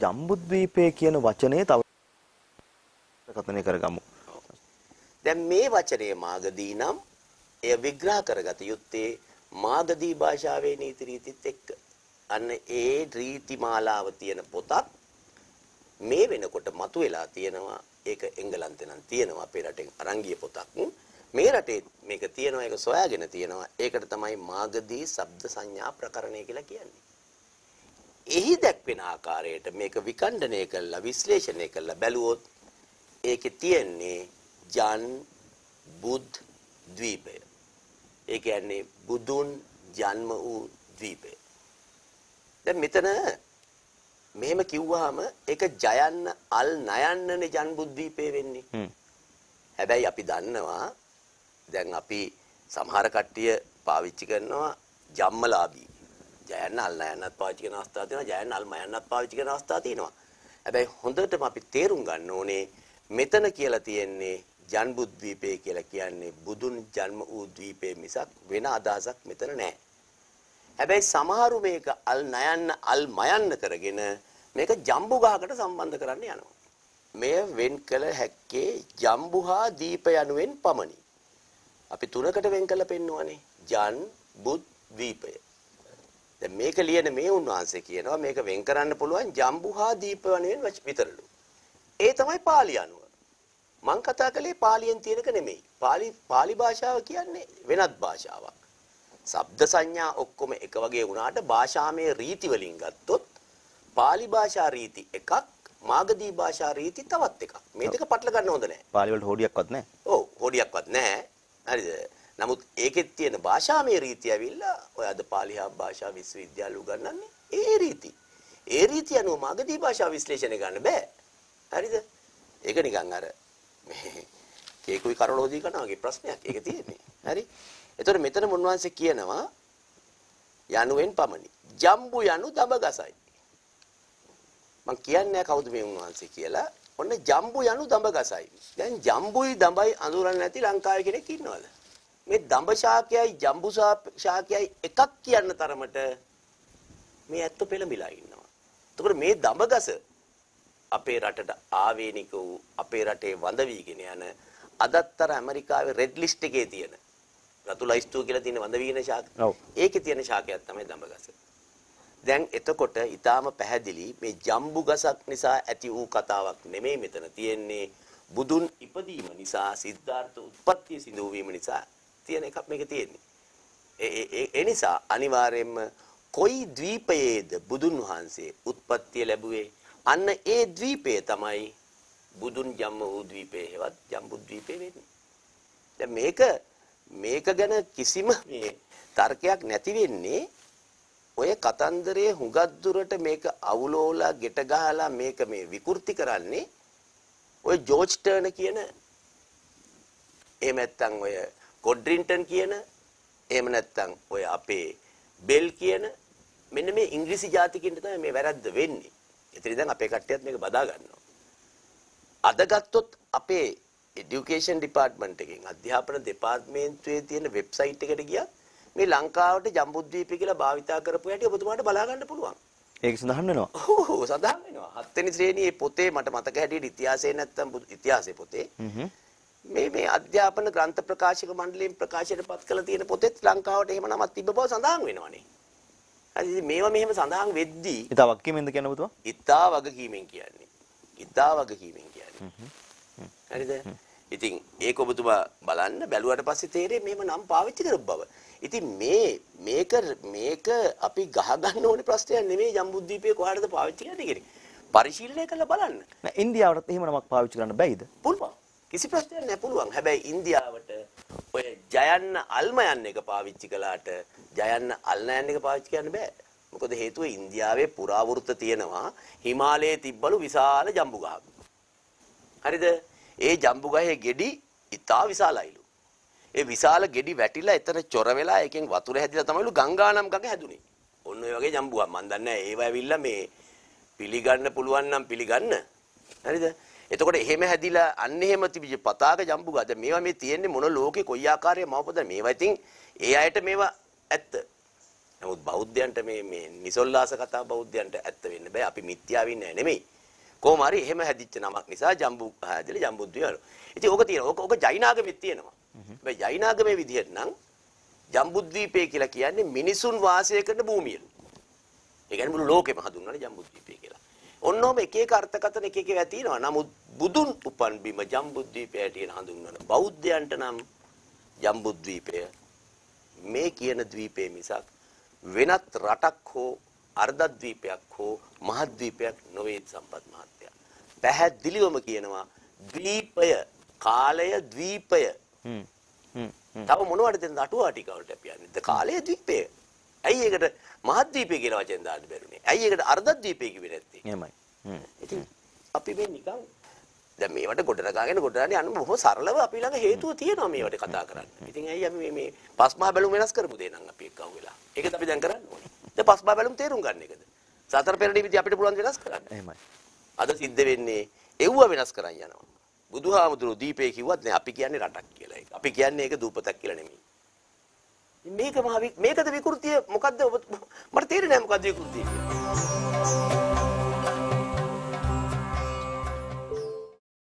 ජම්බුද්වීපය කියන වචනේ තව කතනය කරගමු. දැන් මේ වචනේ මාගදී නම් එය විග්‍රහ කරගත යුත්තේ මාගදී භාෂාවේ නීති රීතිත් එක්ක. අන්න ඒ රීති මාලාව තියෙන පොතක් මේ වෙනකොට මතුවලා තියෙනවා. ඒක එංගලන්තේ නම් තියෙනවා අපේ රටෙන් අරන් ගිය පොතක්. මේ රටේ මේක තියෙනවා ඒක සොයාගෙන තියෙනවා. ඒකට තමයි මාගදී ශබ්ද සංඥා ප්‍රකරණය කියලා කියන්නේ. එහි දැක්වෙන ආකාරයට මේක විකණ්ඩනය කරලා විශ්ලේෂණය කරලා බැලුවොත් ඒකේ තියෙන්නේ ජන් බුද් ද්වීපය. ඒ කියන්නේ බුදුන් ජන්ම වූ ද්වීපය. දැන් මෙතන මෙහෙම කිව්වහම ඒක ජයන්න අල් නයන්නනේ ජන්බුද් ද්වීපය වෙන්නේ. හැබැයි අපි දන්නවා දැන් අපි සමහර කට්ටිය පාවිච්චි කරනවා ජම්මලාභී. ජයන්න අල් නයන්නත් පාවිච්චි කරන අවස්ථා තියෙනවා. ජයන්න අල් මයන්නත් පාවිච්චි කරන අවස්ථා තියෙනවා. හැබැයි හොඳටම අපි තේරුම් ගන්න ඕනේ මෙතන කියලා තියෙන්නේ ජන්බුද් ද්වීපය කියලා කියන්නේ බුදුන් ජන්ම වූ ද්වීපය මිසක් වෙන අදහසක් මෙතන නැහැ. හැබැයි සමහරු මේක අල් නයන්න අල් මයන්න කරගෙන මේක ජම්බුගහකට සම්බන්ධ කරන්න යනවා. මෙය වෙන් කළ හැක්කේ ජම්බුහා දීප යනුවෙන් පමණි. අපි තුනකට වෙන් කළ පෙන්වන්නේ ජන් බුද් ද්වීපය. දැන් මේක ලියන මේ උන්වහන්සේ කියනවා මේක වෙන් කරන්න පුළුවන් ජම්බුහා දීප යනුවෙන් විතරලු. ඒ තමයි පාලි අනුව. මං කතා කළේ පාලියෙන් තියෙනක නෙමෙයි. පාලි භාෂාව කියන්නේ වෙනත් භාෂාවක්. ශබ්ද සංඥා ඔක්කොම එක වගේ වුණාට භාෂාමය රීති වලින් ගත්තොත් පාලි භාෂා රීති එකක්, මාගදී භාෂා රීති තවත් එකක්. මේ දෙක පටල ගන්න හොඳ නැහැ. පාලි වලට හොඩියක්වත් නැහැ. ඔව් හොඩියක්වත් නැහැ. හරිද? නමුත් ඒකෙත් තියෙන භාෂාමය රීතිය ඇවිල්ලා ඔය අද පාලි හා භාෂා විශ්වවිද්‍යාල උගන්වන්නේ ඒ රීති. ඒ රීතිය අනුව මාගදී භාෂා විශ්ලේෂණය ගන්න බෑ. හරිද? ඒක නිකන් අර කේකුයි කරලෝදී කරනවා වගේ ප්‍රශ්නයක්. ඒක තියෙන්නේ. හරි? එතකොට මෙතන මුන්වන්සේ කියනවා යනුවෙන් පමණි. ජම්බු යනු දඹ ගසයි. මං කියන්නේ කවුද මේ මුන්වන්සේ කියලා. ඔන්න ජම්බු යනු දඹ ගසයි. දැන් ජම්බුයි දඹයි අඳුරන්නේ නැති ලංකාවේ කෙනෙක් ඉන්නවද? මේ දඹ ශාකයයි ජම්බු ශාකයයි එකක් කියන්න තරමට මේ ඇත්ත පෙළඹිලා ඉන්නවා. එතකොට මේ දඹ ගස අපේ රටට ආවේනික වූ අපේ රටේ වඳ වීගෙන යන අදත්තර ඇමරිකාවේ රෙඩ් ලිස්ට් එකේ තියෙන රතු ලයිස්තුව කියලා තියෙන වඳ වීගෙන ශාක. ඒකේ තියෙන ශාකයක් තමයි දඹ ගස. දැන් එතකොට ඊටාම පැහැදිලි මේ ජම්බු ගසක් නිසා ඇති වූ කතාවක් නෙමෙයි මෙතන තියෙන්නේ. බුදුන් ඉපදීම නිසා සිද්ධාර්ථ උත්පත්ති සිදු වීම නිසා තියෙන එකක් මේක තියෙන්නේ. ඒ නිසා අනිවාර්යයෙන්ම කොයි ද්වීපයේද බුදුන් වහන්සේ උත්පත්තිය ලැබුවේ අන්න ඒ ද්වීපය තමයි බුදුන් ජම්ම වූ ද්වීපය හෙවත් ජම්බු ද්වීපය වෙන්නේ. දැන් මේක ගැන කිසිම මේ තර්කයක් නැති වෙන්නේ ඔය කතන්දරයේ හුඟක් දුරට මේක අවුලෝලා ගෙට ගහලා මේක මේ විකෘති කරන්නේ ඔය ජෝර්ජ් ටර්නර් කියන එහෙම නැත්නම් ඔය කොඩ්රින්ටන් කියන එහෙම නැත්නම් ඔය අපේ බෙල් කියන මෙන්න මේ ඉංග්‍රීසි ජාතිකින්ට තමයි මේ වැරද්ද වෙන්නේ. ඒතරි දැන් අපේ කට්ටියත් මේක බදා ගන්නවා. අද ගත්තොත් අපේ এডুকেෂන් ඩිපාර්ට්මන්ට් එකෙන් අධ්‍යාපන දෙපාර්තමේන්තුවේ තියෙන වෙබ්සයිට් එකට ගියත් මේ ලංකාවට ජම්බුද්වීපය කියලා භාවිතා කරපු හැටි ඔබතුමාට බලා ගන්න පුළුවන්. ඒක සඳහන් වෙනවා. ඔව් සඳහන් වෙනවා. 7 වෙනි ශ්‍රේණියේ පොතේ මට මතක හැටියට ඉතිහාසයේ නැත්තම් ඉතිහාසයේ පොතේ මේ අධ්‍යාපන ග්‍රන්ථ ප්‍රකාශක මණ්ඩලයෙන් ප්‍රකාශයටපත් කළ තියෙන පොතෙත් ලංකාවට එහෙම නමක් තිබ්බ බව සඳහන් වෙනවනේ. හරි මේවා මෙහෙම සඳහන් වෙද්දී ඉතා වගකීමෙන්ද කියන පුතුවා? ඉතා වගකීමෙන් කියන්නේ. ඉතා වගකීමෙන් කියන්නේ. හරිද? ඉතින් ඒක ඔබතුමා බලන්න බැලුවට පස්සේ තේරෙන්නේ මෙහෙම නම් පාවිච්චි කරපු බව. ඉතින් මේක අපි ගහ ගන්න ඕනේ ප්‍රශ්නයක් නෙමෙයි ජම්බුද්වීපය කොහාටද පාවිච්චි කරන්නේ කියන එක. පරිශීලනය කරලා බලන්න. නෑ ඉන්දියාවටත් එහෙම නමක් පාවිච්චි කරන්න බැයිද? පුළුවන්. කිසි ප්‍රශ්නයක් නැහැ පුළුවන්. හැබැයි ඉන්දියාවට ඔය ජයන්න අල්මයන් එක පාවිච්චි කළාට ජයන්න අල්නයන් එක පාවිච්චි කරන්න බෑ. මොකද හේතුව ඉන්දියාවේ පුරාවෘත්ත තියෙනවා හිමාලයේ තිබ්බලු විශාල ජම්බු ගහක්. හරිද? ඒ ජම්බු ගහේ ගෙඩි ඉතා විශාලයිලු. ඒ විශාල ගෙඩි වැටිලා එතන චොර වෙලා එකෙන් වතුර හැදිලා තමයිලු ගංගානම් ගඟ හැදුනේ. ඔන්න ඔය වගේ ජම්බු ගහ මන් දන්නේ නැහැ ඒව ඇවිල්ලා මේ පිළිගන්න පුළුවන් නම් පිළිගන්න. හරිද? එතකොට එහෙම හැදිලා අන්න එහෙම තිබිච්ච පතාක ජම්බු ගහ. දැන් මේවා මේ තියෙන්නේ මොන ලෝකේ කොයි ආකාරයේ මවපොද මේවා ඉතින් ඒ අයට මේවා ඇත්ත. නමුත් බෞද්ධයන්ට මේ නිසොල්ලාස කතා බෞද්ධයන්ට ඇත්ත වෙන්න බෑ. අපි මිත්‍යාවින් නෑ නෙමෙයි. කොහොම හරි එහෙම හැදිච්ච නමක් නිසා ජම්බු හැදෙලා ජම්බුද්වීප. ඉතින් ඕක තියෙනවා. ඕක ජෛනාගමෙත් තියෙනවා. හැබැයි ජෛනාගමේ විදිහට නම් ජම්බුද්වීපය කියලා කියන්නේ මිනිසුන් වාසය කරන භූමියලු. ඒ කියන්නේ මුළු ලෝකෙම හඳුන්වන්නේ ජම්බුද්වීපය කියලා. ඔන්නෝම එක එක අර්ථකථන එක එක ඒවා තියෙනවා. නමුත් බුදුන් උපන් බිම ජම්බුද්වීපයට කියන හඳුන්වන බෞද්ධයන්ට නම් ජම්බුද්වීපය මේ කියන ද්වීපේ මිසක් වෙනත් රටක් හෝ අර්ධද්වීපයක් හෝ මහද්වීපයක් නොවේ සම්පත් මහත්තයා. පැහැදිලිවම කියනවා ද්වීපය කාලය ද්වීපය. තව මොනවද දෙන්න අටුවා ටික වලට අපි යන්නේ. කාලය ද්වීපය. ඇයි ඒකට මහද්වීපය කියලා වචෙන් දාන්න බැරුනේ? ඇයි ඒකට අර්ධද්වීපය කිව්වේ නැත්තේ? එහෙමයි. ඉතින් අපි මේ නිකන් දැන් මේවට ගොඩනගාගෙන යන්න බොහොම සරලව අපි ළඟ හේතුව තියෙනවා මේවට කතා කරන්න. ඉතින් ඇයි අපි මේ පස්මහා බැලුම් වෙනස් කරපු දේ නම් අපි එක්කව වෙලා. ඒකත් අපි දැන් කරන්න ඕනේ. දැන් පස්මහා බැලුම් තේරුම් ගන්න එකද? සතර පෙරණි විදි අපිට පුළුවන් වෙනස් කරන්න. එහෙමයි. අද සිද්ධ වෙන්නේ එව්ව වෙනස් කරන් යනවා. බුදුහාමුදුරුවෝ දීපේ කිව්වත් නෑ අපි කියන්නේ රටක් කියලා ඒක. අපි කියන්නේ ඒක දූපතක් කියලා නෙමෙයි. මේකද විකෘතිය මොකද්ද මට තේරෙන්නේ නෑ මොකද්ද විකෘතිය කියලා.